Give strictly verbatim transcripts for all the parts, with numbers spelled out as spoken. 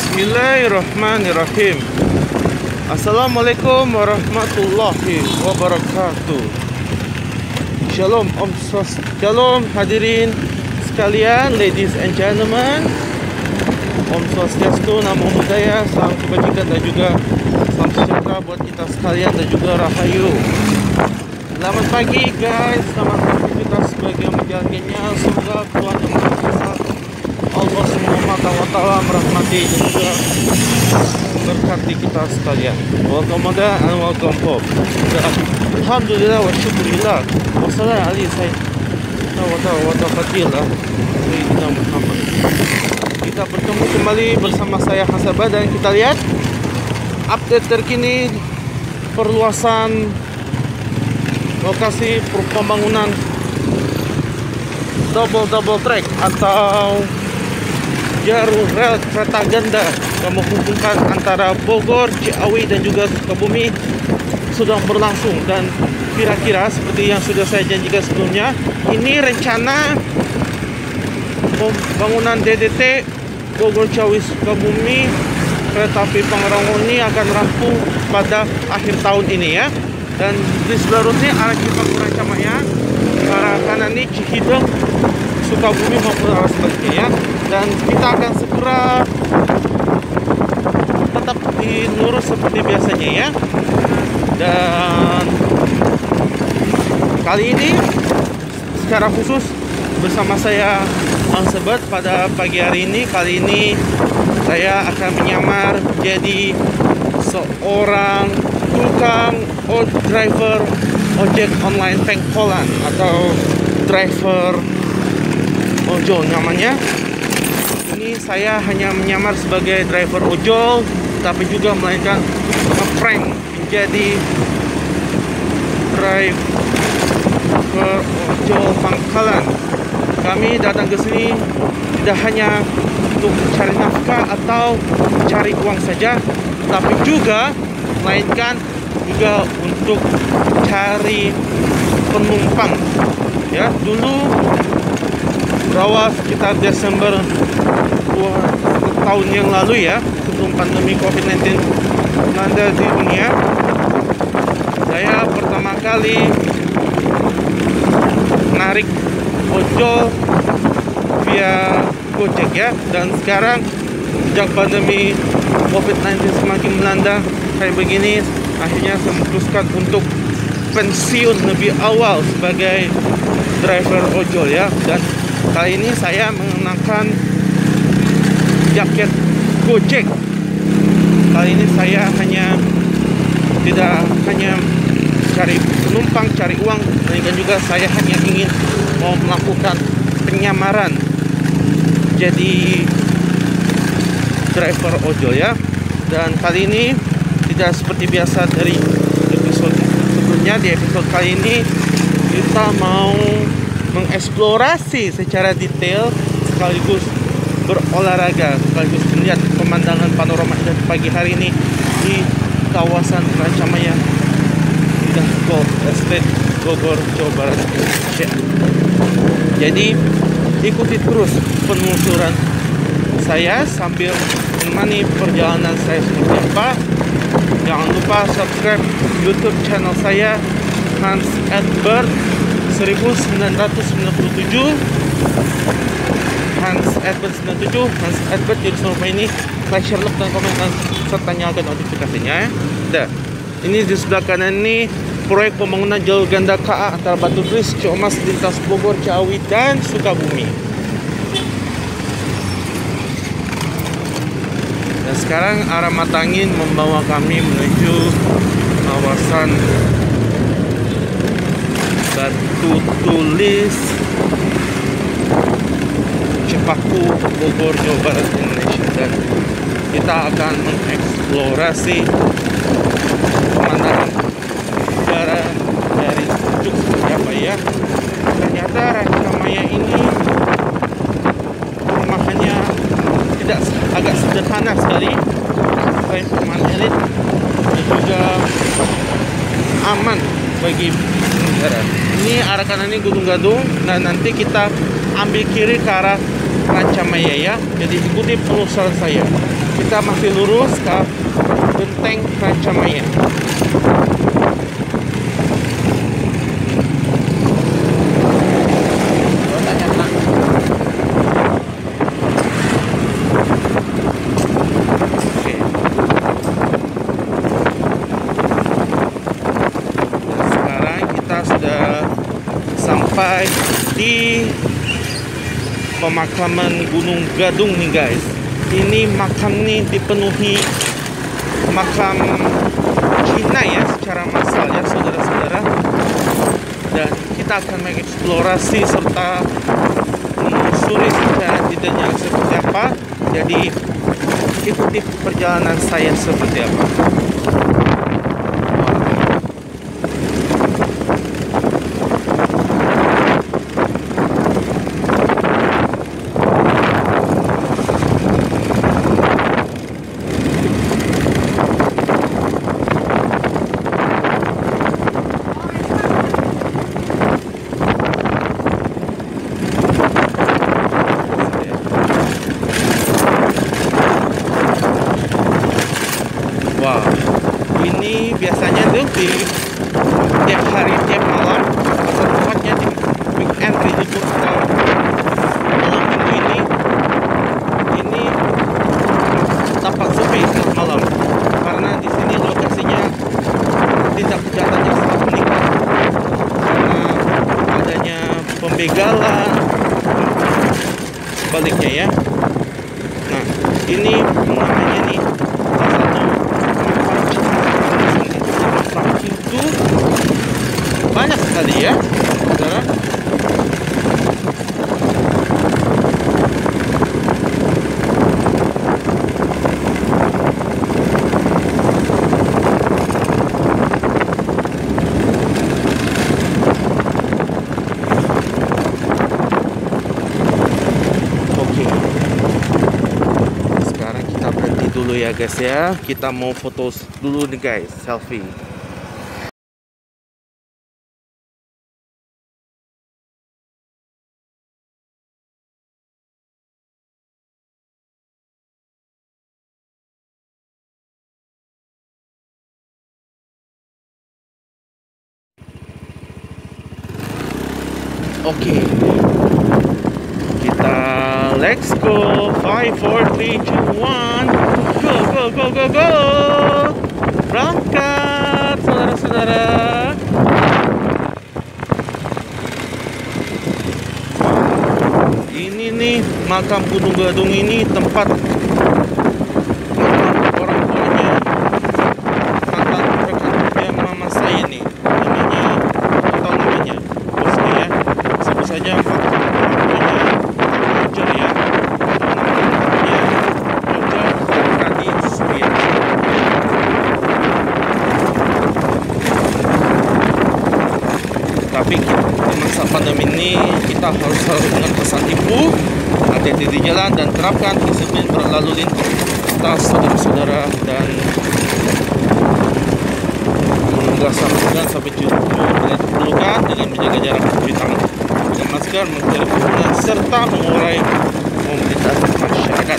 Bismillahirrahmanirrahim. Assalamualaikum warahmatullahi wabarakatuh. Shalom, Om Sos. Shalom hadirin sekalian, ladies and gentlemen. Om Swastiastu, Namo Buddhaya, salam kebajikan dan juga salam sejahtera buat kita sekalian dan juga rahayu. Selamat pagi guys, selamat aktivitas bagi yang menjalankannya. Semoga Tuhan yang Maha Kuasa, Allah Subhanahu wa Ta'ala merahmati dan juga berkati kita sekalian. Welcome Mada and welcome Pop. Alhamdulillah wa syukurillah wa salam alaihi sayyidina wa ta'ala Sayyidina Muhammad. Kita bertemu kembali bersama saya Hasabah dan kita lihat update terkini perluasan lokasi pembangunan double double track atau jalur rel kereta ganda yang menghubungkan antara Bogor, Ciawi dan juga Sukabumi sedang berlangsung. Dan kira-kira seperti yang sudah saya janjikan sebelumnya, ini rencana pembangunan D D T Bogor, Ciawi, Sukabumi kereta api Pangrango ini akan rampung pada akhir tahun ini ya. Dan di seluruhnya arah Cipang Rancamaya, arah kanan ini Cihideng, Sukabumi maupun arah sebaliknya ya. Dan kita akan segera tetap dilurus seperti biasanya ya. Dan kali ini secara khusus bersama saya Al-Sebat pada pagi hari ini. Kali ini saya akan menyamar jadi seorang tukang or driver ojek online pengkolan atau driver ojol namanya. Ini saya hanya menyamar sebagai driver ojol, tapi juga melainkan ngeprank menjadi driver ojol pangkalan. Kami datang ke sini tidak hanya untuk cari nafkah atau cari uang saja, tapi juga melainkan juga untuk cari penumpang ya. Dulu berawal sekitar Desember dua tahun yang lalu ya, sebelum pandemi covid sembilan belas melanda di dunia, saya pertama kali narik ojol via Gojek ya. Dan sekarang sejak pandemi covid sembilan belas semakin melanda kayak begini, akhirnya saya memutuskan untuk pensiun lebih awal sebagai driver ojol ya. Dan kali ini saya mengenakan jaket Gojek. Kali ini saya hanya tidak hanya cari penumpang, cari uang, melainkan juga saya hanya ingin mau melakukan penyamaran jadi driver ojol ya. Dan kali ini tidak seperti biasa dari episode sebelumnya. Di episode kali ini kita mau mengeksplorasi secara detail sekaligus berolahraga, sekaligus melihat pemandangan panorama indah pagi hari ini di kawasan Rancamaya, Indah Golf Estate, Bogor, Jawa Barat, Indonesia. Jadi ikuti terus penelusuran saya sambil menemani perjalanan saya seperti apa. Jangan lupa subscribe YouTube channel saya Hans Edbert seribu sembilan ratus sembilan puluh tujuh, Hans Edbert sembilan puluh tujuh, Hans Edbert. Jadi selama ini like, share, like, dan komen dan serta nyalakan notifikasinya ya. Dah. Ini di sebelah kanan ini proyek pembangunan jalur ganda K A antara Batu Tulis, Ciomas, lintas Bogor, Ciawi dan Sukabumi. Dan sekarang arah mata angin membawa kami menuju kawasan Batu Tulis, Cepaku, Bogor, Jawa Barat, Indonesia. Dan kita akan mengeksplorasi pemandangan udara dari ujung seperti apa ya. Ternyata Rancamaya ini perumahannya tidak agak sederhana sekali, selain perumahan elit dan juga aman bagi negara. Ini arah kanan ini Gunung Gadung, dan nanti kita ambil kiri ke arah Rancamaya ya. Jadi ikuti penelusuran saya. Kita masih lurus ke Benteng Rancamaya. Sampai di pemakaman Gunung Gadung nih guys. Ini makam nih dipenuhi makam Cina ya secara massal ya saudara-saudara. Dan kita akan mengeksplorasi serta menelusuri secara detailnya seperti apa. Jadi ikuti perjalanan saya seperti apa. Wow, ini biasanya tuh di tiap hari, tiap malam, atau tepatnya di weekend libur atau malam minggu ini, ini tampak sepi saat malam karena di sini lokasinya tindak kejahatannya sangat meningkat karena adanya pembegalan, sebaliknya ya. Nah, ini namanya nih itu banyak sekali ya, saudara. Oke, sekarang kita berhenti dulu ya guys ya. Kita mau foto dulu nih guys, selfie. Oke, okay. Kita let's go. Five, four, three, two, one. Go, go, go, go, go. Berangkat, saudara-saudara. Ini nih makam Gunung Gadung ini tempat orang tuanya mantan rekan kerja mama saya nih. Namanya, atau namanya bosnya ya. Sebut saja makam orangtuanya Roger ya. Namanya Roger Kadi Surya. Tapi di masa pandemi ini kita harus selalu dengan pesan ibu, hati-hati di jalan dan terapkan disiplin berlalu lintas saudara-saudara, dan menunggu sambutan sampai jumpa bila diperlukan dengan menjaga jarak mencuci tangan dengan masker, menghindari kerumunan serta mengurai mobilitas masyarakat.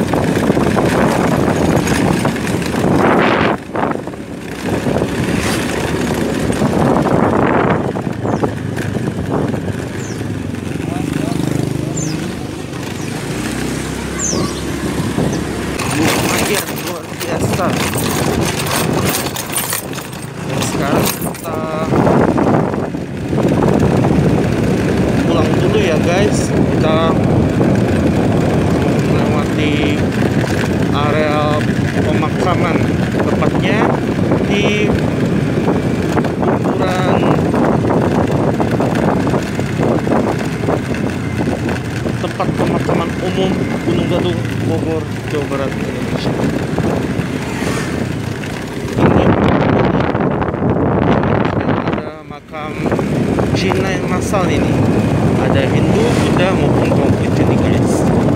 Luar biasa. Dan sekarang kita pulang dulu ya guys. Kita melewati area pemakaman, tepatnya di kuburan tempat pemakaman umum Gunung Gadung, Bogor, Jawa Barat, Indonesia. Ini ada makam Cina yang massal ini. Ada Hindu, Buddha maupun kaum Kristen guys.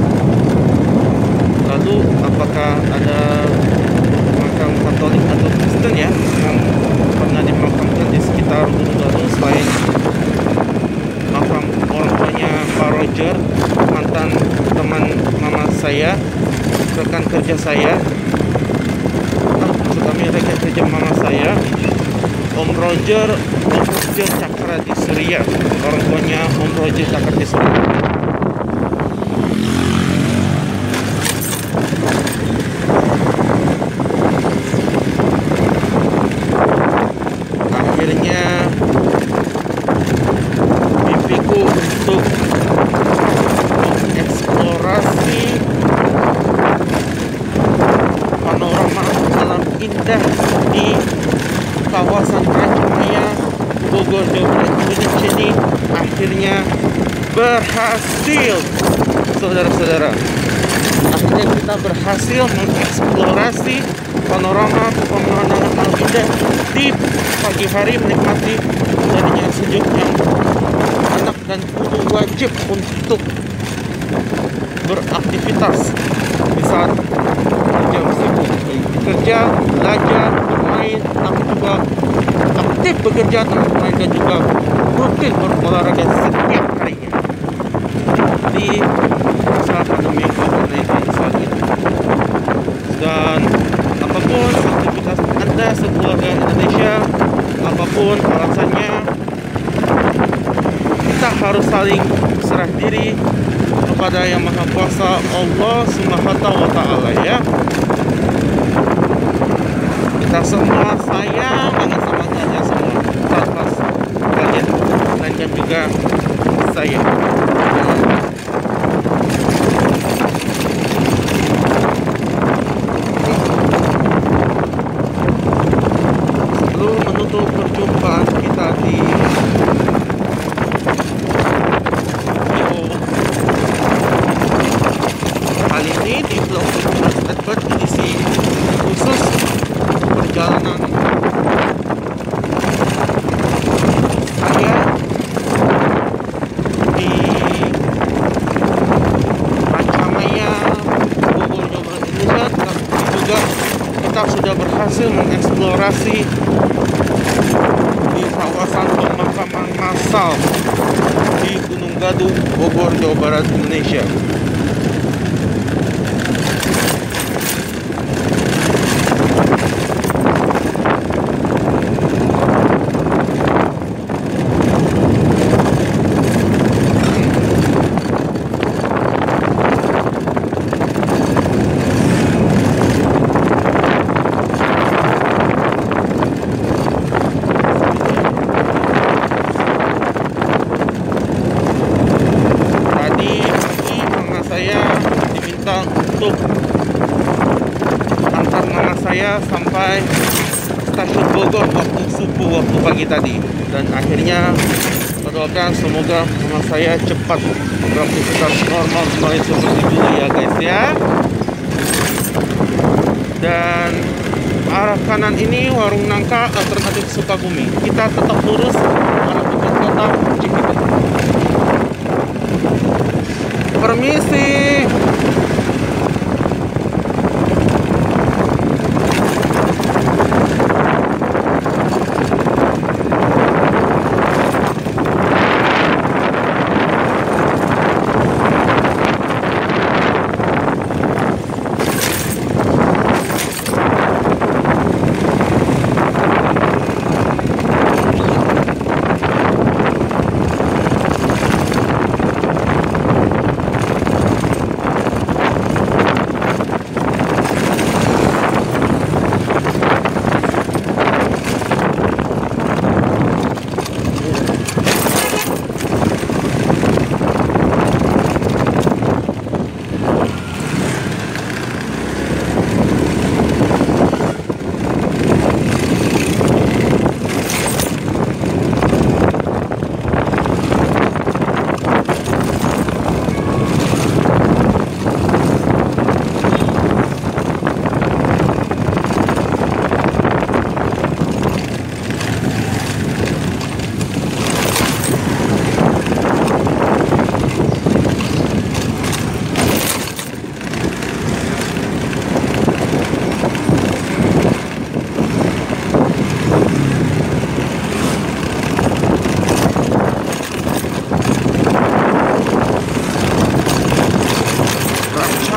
Lalu apakah ada makam Katolik atau Kristen ya yang pernah dimakamkan di sekitar Gunung Gadung selain makam orang tuanya Pak Roger, mantan saya, rekan kerja saya, ah, maksud kami rekan kerja mama saya, Om Roger, Om Roger Cakra di Surya, orang tuanya Om Roger Cakra di Surya. Akhirnya mimpiku untuk mengeksplorasi panorama alam indah di kawasan Ranca Maya, Bogor, Jawa Barat, Indonesia ini akhirnya berhasil, saudara-saudara. Akhirnya kita berhasil mengeksplorasi panorama pemandangan alam indah di pagi hari, menikmati adanya sejuk yang enak dan kudu wajib untuk beraktivitas di saat jam sibuk bekerja, belajar, bermain, tapi juga aktif bekerja, tapi bermain, dan juga rutin berolahraga setiap harinya di masa pandemi covid sembilan belas saat ini. Dan apapun aktivitas Anda sekeluarga Indonesia, apapun alasannya, kita harus saling serah diri kepada Yang Maha Kuasa, Allah Subhanahu wa Ta'ala, ya. Kita semua sayang banget sama kalian semua, pas kalian dan juga saya. Sebelum menutup perjumpaan kita di video kali ini di vlog Edward edisi khusus perjalanan saya di Ranca Maya, Bogor, Jawa Barat, Indonesia. Tapi juga kita sudah berhasil mengeksplorasi di kawasan pemakaman massal di Gunung Gadung, Bogor, Jawa Barat, Indonesia. Untuk antar mama saya sampai stasiun Bogor waktu subuh, waktu pagi tadi, dan akhirnya berdoakan semoga mama saya cepat beraktivitas normal kembali seperti dulu, ya guys, ya. Dan arah kanan ini warung nangka alternatif Sukabumi. Kita tetap lurus arah dekat kota Cikitung. Permisi.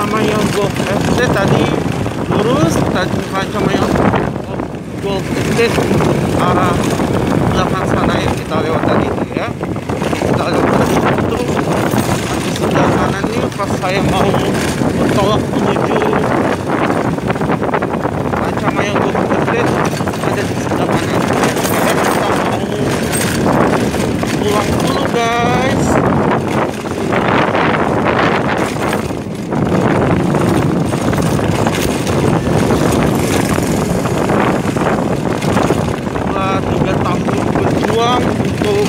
Rancamayang Golf Estate tadi lurus, tadi Rancamayang Golf Estate arah belakang sana yang kita lewat tadi ya. Kita lewat tadi itu di sebelah kanan nih pas saya mau bertolak menuju Rancamayang Golf Estate ada di sebelah kanan. Sekarang kita mau pulang dulu guys. Setelah tiga tahun berjuang untuk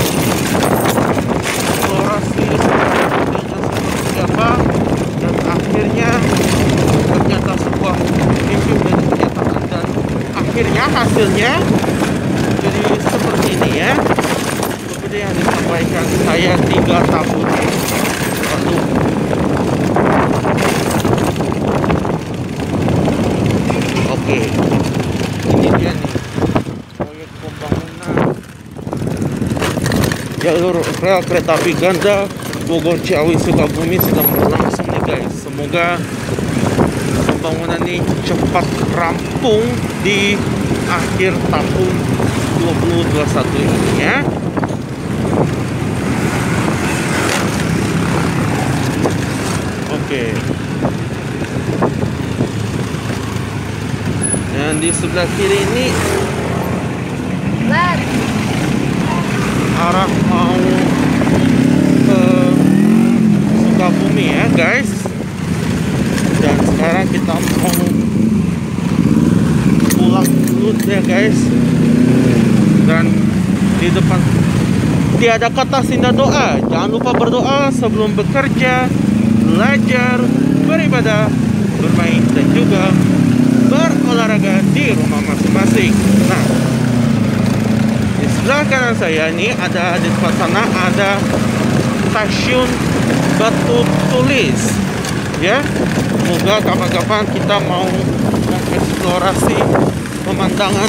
eksplorasi seperti apa, dan akhirnya ternyata sebuah mimpi menjadi kenyataan, dan akhirnya hasilnya jadi seperti ini ya. Seperti yang disampaikan saya tiga tahun lalu. Oke, ini dia nih proyek pembangunan jalur rel kereta api ganda Bogor Ciawi Sukabumi sedang berlangsung nih guys. Semoga pembangunan ini cepat rampung di akhir tahun dua ribu dua puluh satu ini ya. Oke. Dan di sebelah kiri ini arah mau ke Sukabumi ya guys. Dan sekarang kita mau pulang dulu ya guys. Dan di depan tiada kata sinda doa. Jangan lupa berdoa sebelum bekerja, belajar, beribadah, bermain, dan juga berolahraga di rumah masing-masing. Nah, di sebelah kanan saya ini ada, di depan sana ada stasiun Batu Tulis ya. Semoga kapan-kapan kita mau mengeksplorasi pemandangan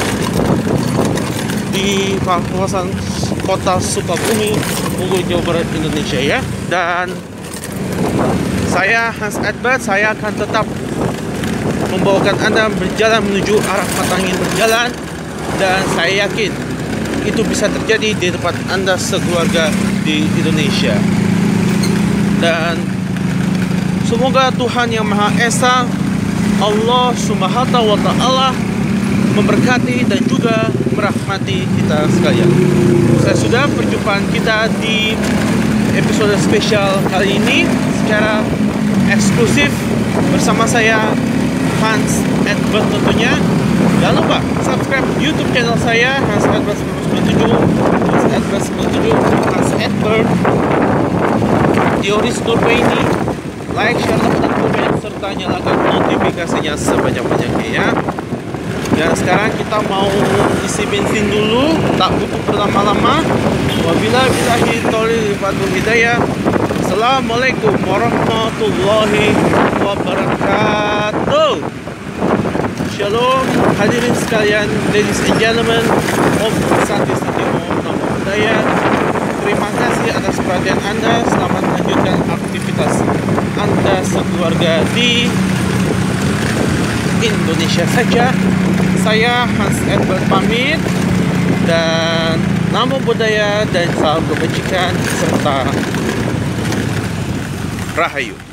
di kawasan kota Sukabumi, Bogor, Jawa Barat, Indonesia ya. Dan saya Hans Edbert, saya akan tetap membawakan Anda berjalan menuju arah Matangin berjalan, dan saya yakin itu bisa terjadi di tempat Anda sekeluarga di Indonesia. Dan semoga Tuhan Yang Maha Esa, Allah Subhanahu wa Ta'ala, memberkati dan juga merahmati kita sekalian. Saya sudah perjumpaan kita di episode spesial kali ini secara eksklusif bersama saya Hans Edbert tentunya. Jangan lupa subscribe YouTube channel saya Hans Edbert sembilan sembilan tujuh, Hans Edbert sembilan tujuh, Hans Edbert Teori Survei ini. Like, share, dan komen serta nyalakan notifikasinya sebanyak-banyaknya ya. Dan sekarang kita mau isi bensin dulu, tak butuh berlama-lama. Wabillahi taufiq wal hidayah. Assalamualaikum warahmatullahi wabarakatuh. Shalom hadirin sekalian, ladies and gentlemen, Om Santi Santi Om Namo Buddhaya. Terima kasih atas perhatian Anda. Selamat melanjutkan aktivitas Anda sekeluarga di Indonesia saja. Saya Hans Edbert pamit, dan Namo Buddhaya dan salam kebajikan serta Rahayu.